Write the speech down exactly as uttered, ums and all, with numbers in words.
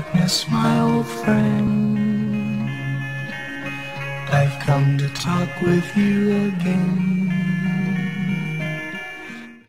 darkness, my old friend. I've come to talk with you again.